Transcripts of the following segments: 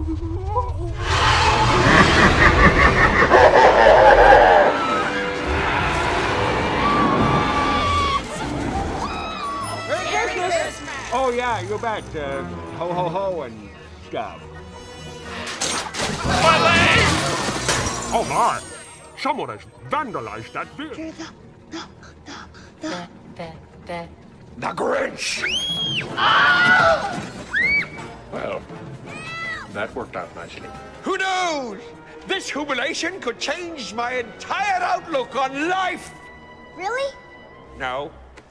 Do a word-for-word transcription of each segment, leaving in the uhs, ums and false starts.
Oh yeah, you bet. Uh, ho ho ho and stuff. My leg! Oh my! Someone has vandalized that vehicle. The, the, the, the. The Grinch! Well, that worked out nicely. Who knows? This humiliation could change my entire outlook on life! Really? No.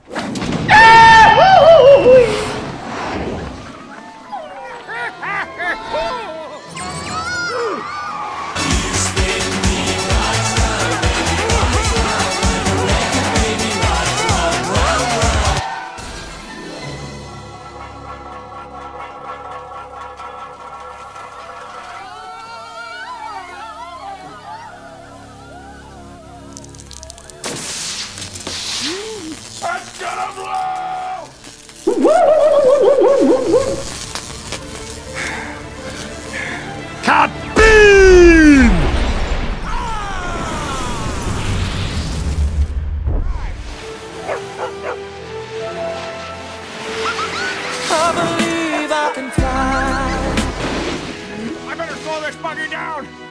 It's gonna blow! Kaboom! I believe I can fly. I better slow this buggy down!